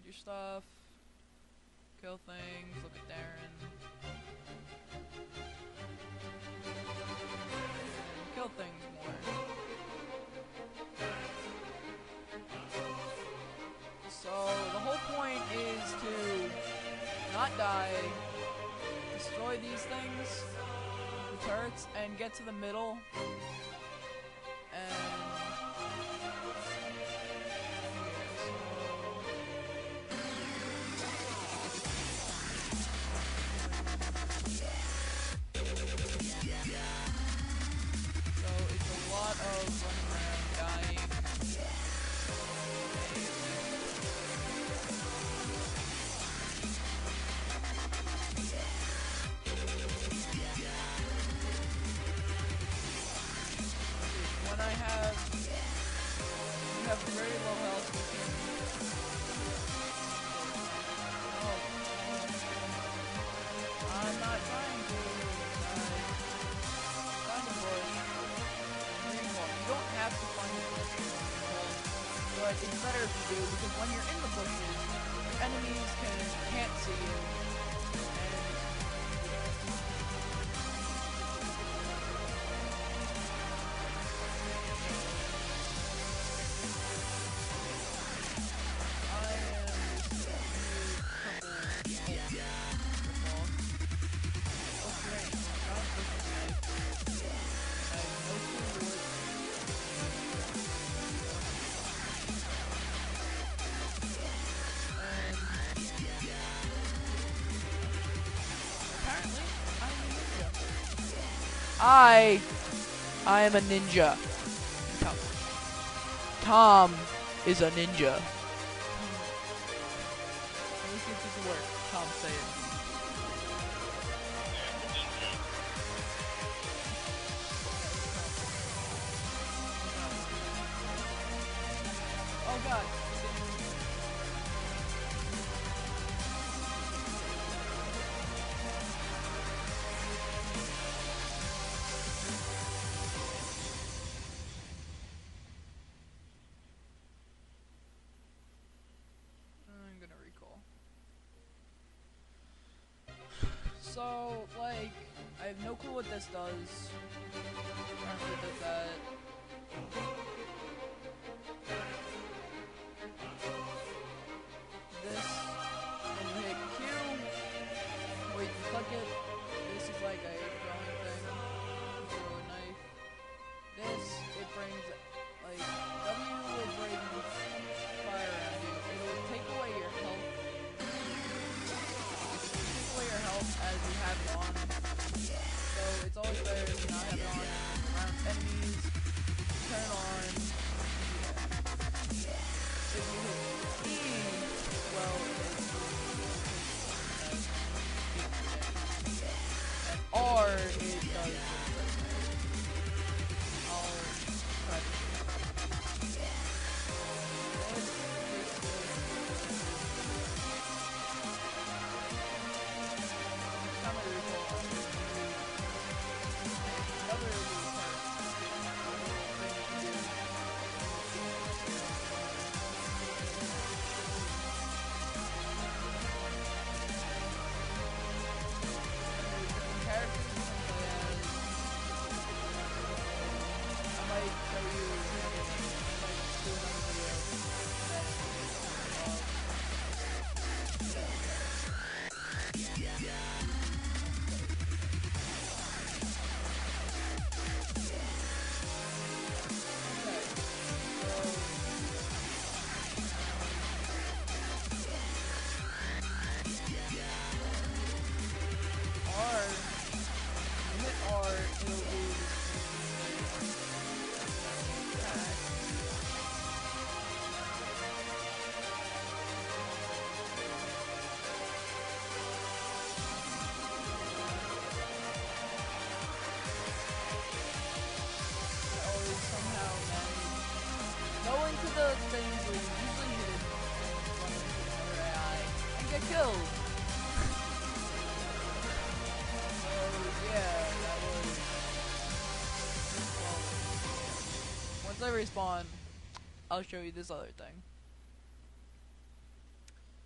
Upgrade your stuff. Kill things. Look at Darren. And kill things more. So the whole point is to not die, destroy these things, the turrets, and get to the middle. And of running around dying. When I have very low health, you can I'm not trying to find a bush. You don't have to find a bush, but it's better if you do, because when you're in the bushes, enemies can't see you. I am a ninja. Tom is a ninja. Let me see if this will work. Tom, say it. Oh god. So, like, I have no clue what this does. Apparently it does that. This, when you hit Q, or you can click it, this is like a throwing thing. Throw a knife. This, it brings, like, W will bring fire at you. It'll take away your health. As you have it on. So it's always better to not have it on around enemies. Turn on. Yeah. If you hit E, well, and R, it does. I'll try to do the things where you usually hit it and run into another AI and get killed. So yeah, that was well, once I respawn, I'll show you this other thing.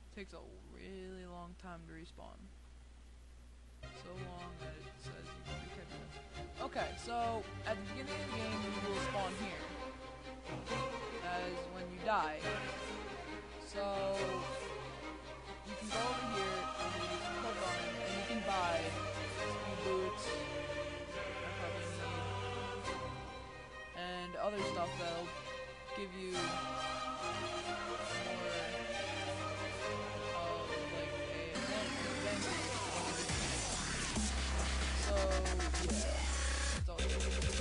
takes a really long time to respawn. So long that it says you can be 10 minutes. Okay, so at the beginning of the game you will spawn here. That is when you die. So you can go over here and you can click on it and you can buy speed boots. I probably need. And other stuff that'll give you more of like a advantage over the team. So yeah, that's all.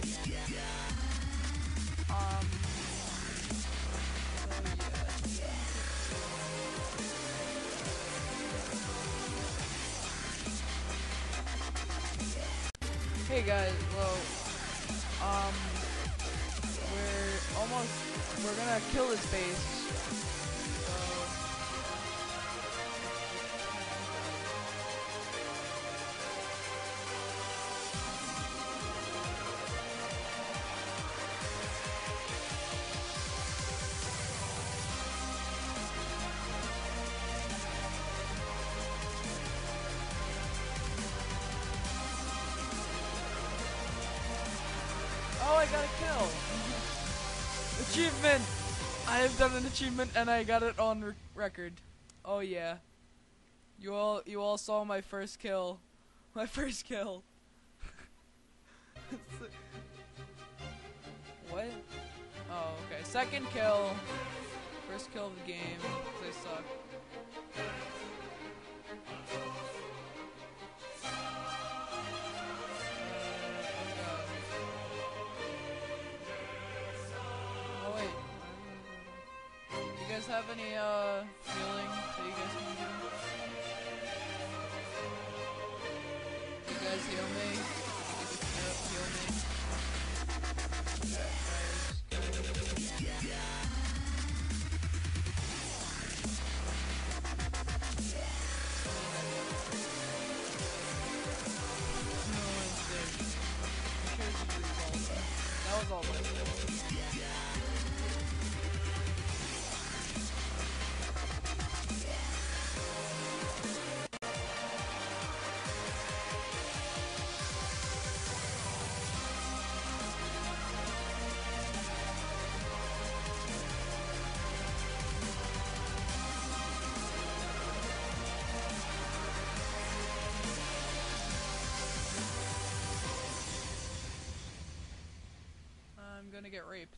Hey guys, well, we're gonna kill this base. So, oh, I got a kill! Achievement! I have done an achievement and I got it on record. Oh yeah. You all saw my first kill. My first kill. What? Oh, okay. Second kill. First kill of the game. 'Cause I suck. Have any healing that you guys can do? You guys heal me? Yep, heal me. Okay, no one's there. I should have just recalled that. That was all my fault. I'm gonna get raped.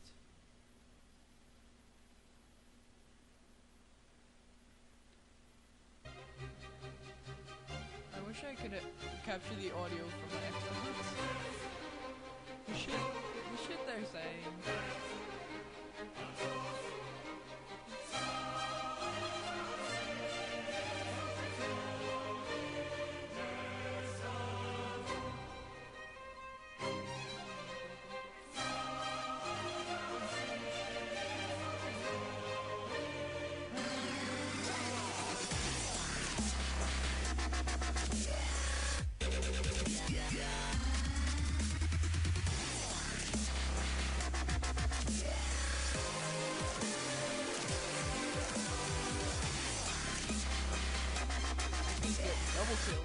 I wish I could capture the audio from my Xbox. The shit they're saying. Double kill.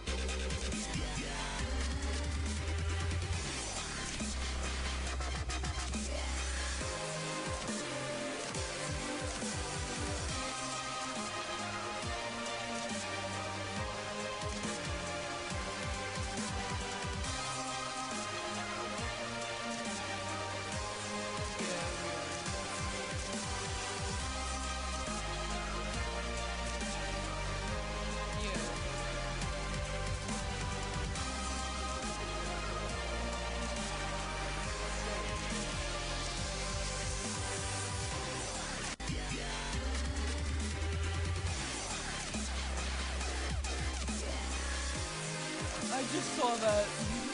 I just saw that.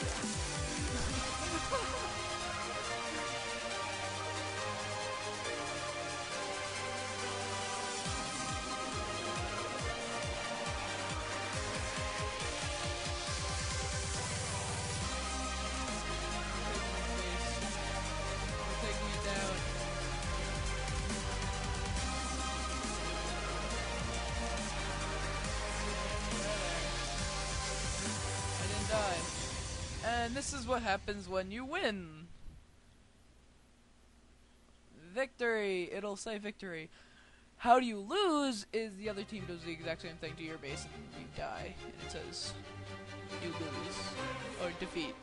Taking it down. And this is what happens when you win. Victory. It'll say victory. How do you lose is the other team does the exact same thing to your base and you die. And it says you lose. Or defeat.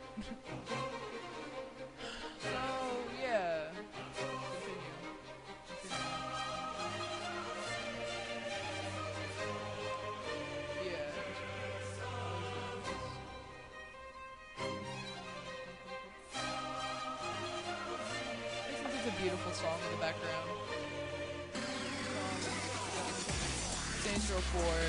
So, yeah. Continue. Yeah. I think it's a beautiful song in the background. Saints Row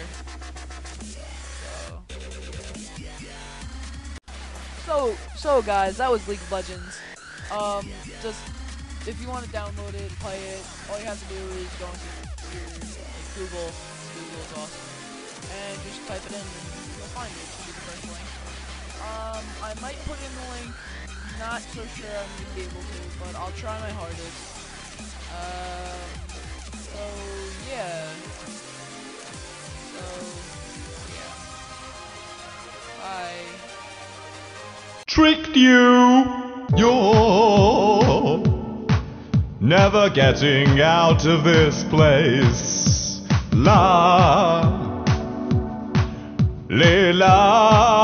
4. So guys, that was League of Legends. Just if you want to download it, play it, all you have to do is go into your Google. Google is awesome, and just type it in, and you'll find it. It should be the first link. I might put in the link. Not so sure I'm gonna be able to, but I'll try my hardest. So yeah. Bye. Tricked you. You're never getting out of this place. La, la.